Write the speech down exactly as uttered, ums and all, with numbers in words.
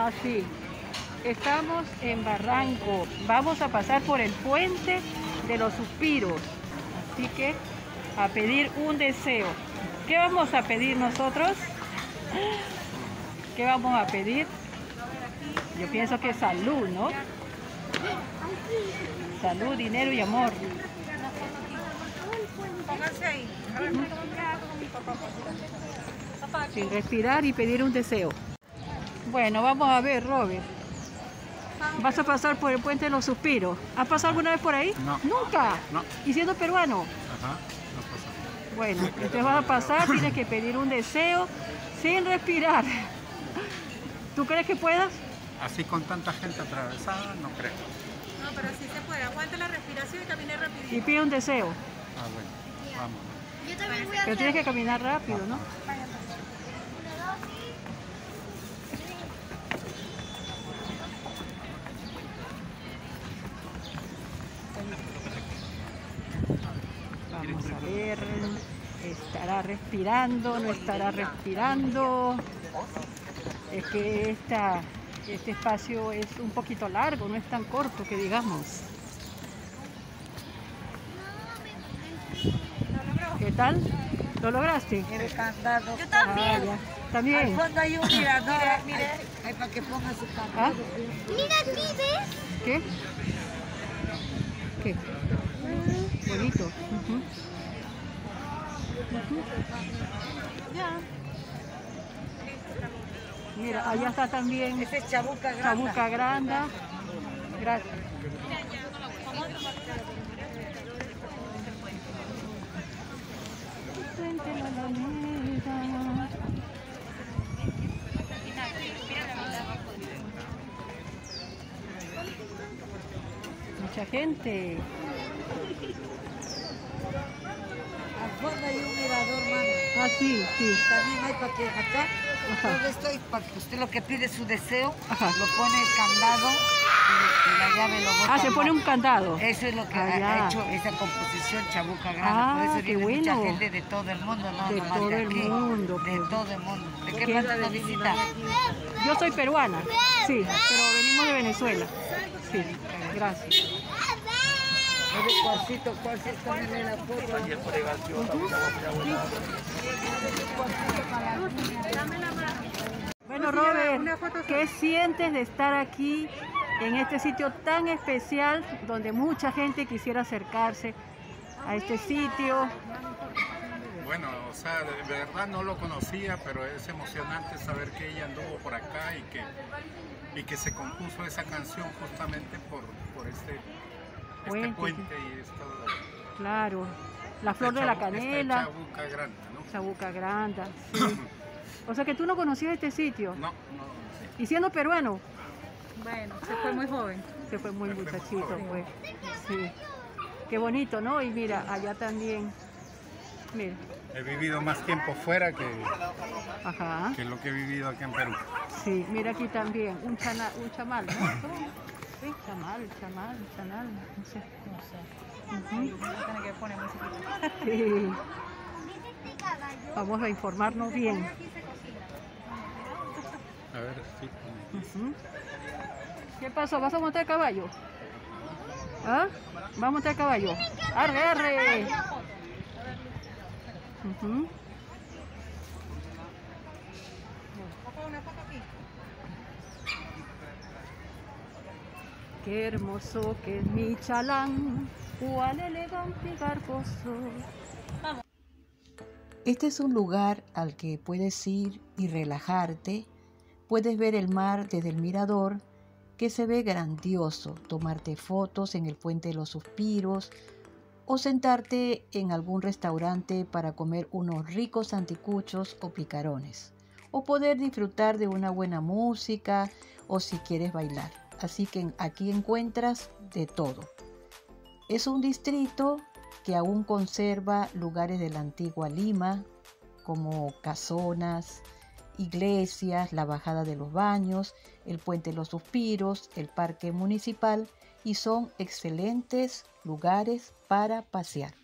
Así. Estamos en Barranco. Vamos a pasar por el puente de los suspiros. Así que a pedir un deseo. ¿Qué vamos a pedir nosotros? ¿Qué vamos a pedir? Yo pienso que salud, ¿no? Salud, dinero y amor. Pónganse ahí. Sin respirar y pedir un deseo. Bueno, vamos a ver, Robert. ¿Vas a pasar por el puente de los suspiros? ¿Has pasado alguna vez por ahí? No. ¿Nunca? No. ¿Y siendo peruano? Ajá, no pasa. Bueno, entonces vas a pasar, tienes que pedir un deseo sin respirar. ¿Tú crees que puedas? Así con tanta gente atravesada, no creo. No, pero sí se puede. Aguanta la respiración y camine rapidito. Y pide un deseo. Ah, bueno, vamos. Yo también voy a Pero tienes que caminar rápido, ¿no? Vamos a ver, estará respirando, no estará respirando. Es que esta, este espacio es un poquito largo, no es tan corto que digamos. ¿Qué tal? ¿Lo lograste? El candado. Yo también. Ah, ya. ¿También? Al fondo hay un mirador. Mire, ahí para que ponga su ¿Ah? candado. Mira aquí, ¿ves? ¿Qué? ¿Qué? Bonito. Ujú. Ya. Mira, allá está también Ese es Chabuca Grande. Chabuca Granda. Gracias. Mucha gente. Al fondo hay un mirador, mano. Ah, sí, sí. También hay para que acá, Ajá. donde estoy, para que usted lo que pide su deseo, Ajá. lo pone el candado y, y la llave lo bota. Ah, se pone un candado. Eso es lo que Ah, ha, ya. ha hecho esa composición Chabuca Grande. Ah, Por eso qué viene mucha bueno. gente de todo el mundo, no De nomás todo de el aquí. mundo, De pues. todo el mundo. ¿De qué ¿Qué? parte nos visita? Yo soy peruana, sí, pero venimos de Venezuela. Sí, gracias. Oye, Cuarcito, Cuarcito, tómeme la foto. Bueno, Robert, ¿qué sientes de estar aquí en este sitio tan especial donde mucha gente quisiera acercarse a este sitio? Bueno, o sea, de verdad no lo conocía, pero es emocionante saber que ella anduvo por acá y que, y que se compuso esa canción justamente por, por este, este Puente. puente y esto. Claro, la flor de la canela, Chabuca Grande, ¿no? Chabuca Granda, sí. O sea que tú no conocías este sitio. No, no, sí. Y siendo peruano, Bueno, se fue muy joven. se fue muy Se fue muy muchachito, joven. pues. Sí. Qué bonito, ¿no? Y mira, allá también. Mira. He vivido más tiempo fuera que, Ajá. que lo que he vivido aquí en Perú. Sí, mira aquí también, un, chana, un chamal, ¿no? Sí, chamal, chamal, chanal, no sé. Ujú. Tiene que poner música. Sí. Vamos a informarnos bien. A ver, sí. Ujú. ¿Qué pasó? ¿Vas a montar caballo? ¿Ah? ¿Vas a montar caballo? ¡Arre, arre! Ujú. Una foto aquí. Qué hermoso que es mi chalán, cuál elegante y garboso. Este es un lugar al que puedes ir y relajarte. Puedes ver el mar desde el mirador, que se ve grandioso, tomarte fotos en el puente de los suspiros o sentarte en algún restaurante para comer unos ricos anticuchos o picarones, o poder disfrutar de una buena música o si quieres bailar. Así que aquí encuentras de todo. Es un distrito que aún conserva lugares de la antigua Lima, como casonas, iglesias, la bajada de los baños, el puente de los suspiros, el parque municipal, y son excelentes lugares para pasear.